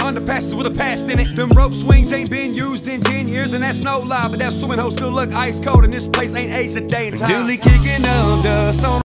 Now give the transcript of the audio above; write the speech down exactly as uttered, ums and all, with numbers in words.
underpasses with a past in it. Them rope swings ain't been used in ten years, and that's no lie. But that swimming hole still look ice cold, and this place ain't aged a day in time. Dooley kicking up dust on